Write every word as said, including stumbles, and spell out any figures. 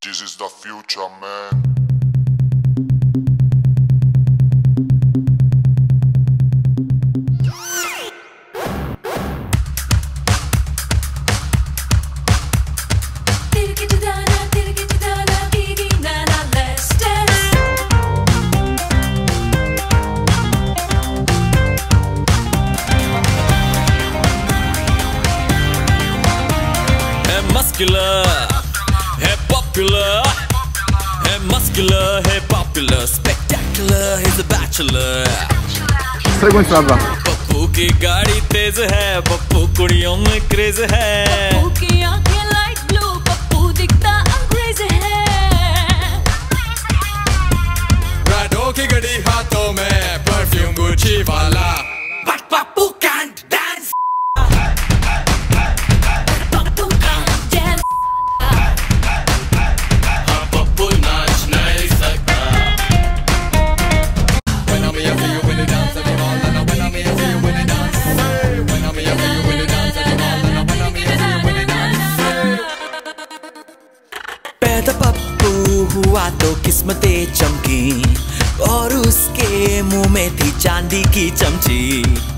This is the future, man. Muscular, hey popular, hey muscular, hey popular, spectacular, he's a bachelor. Seguenza. Pappu की गाड़ी तेज है, पप्पू कुड़ियों में craze है, पप्पू की आंखें लाइट ब्लू, पप्पू दिखता अंग्रेज है। राडो की घड़ी हाथों में, परफ्यूम गुची वाला, but पप्पू can't dance. पैदा पप्पू हुआ तो किस्मतें चमकी और उसके मुंह में थी चांदी की चमची।